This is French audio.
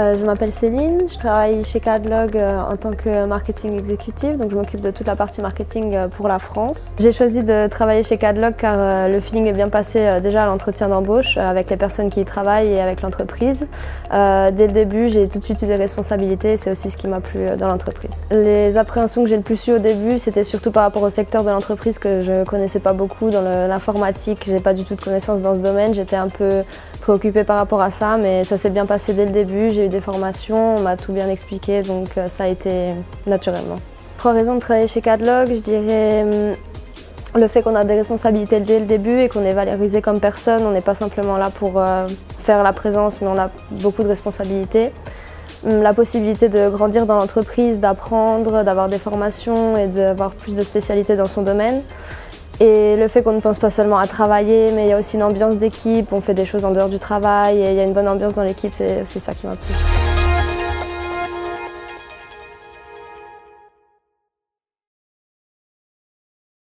Je m'appelle Céline, je travaille chez Cadlog en tant que marketing exécutif, donc je m'occupe de toute la partie marketing pour la France. J'ai choisi de travailler chez Cadlog car le feeling est bien passé déjà à l'entretien d'embauche avec les personnes qui y travaillent et avec l'entreprise. Dès le début, j'ai tout de suite eu des responsabilités et c'est aussi ce qui m'a plu dans l'entreprise. Les appréhensions que j'ai le plus eues au début, c'était surtout par rapport au secteur de l'entreprise que je ne connaissais pas beaucoup. Dans l'informatique, je n'ai pas du tout de connaissances dans ce domaine, j'étais un peu préoccupée par rapport à ça, mais ça s'est bien passé dès le début. J'ai eu des formations, on m'a tout bien expliqué, donc ça a été naturellement. 3 raisons de travailler chez Cadlog, je dirais le fait qu'on a des responsabilités dès le début et qu'on est valorisé comme personne. On n'est pas simplement là pour faire la présence, mais on a beaucoup de responsabilités. La possibilité de grandir dans l'entreprise, d'apprendre, d'avoir des formations et d'avoir plus de spécialités dans son domaine. Et le fait qu'on ne pense pas seulement à travailler, mais il y a aussi une ambiance d'équipe, on fait des choses en dehors du travail et il y a une bonne ambiance dans l'équipe, c'est ça qui m'a plu.